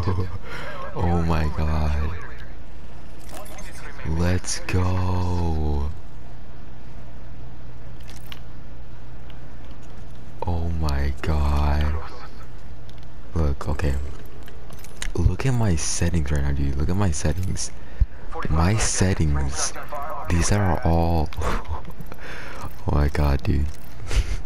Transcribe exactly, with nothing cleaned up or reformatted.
Oh my god. Let's go. Oh my god. Look, okay. Look at my settings right now, dude. Look at my settings. My settings. These are all. Oh my god, dude.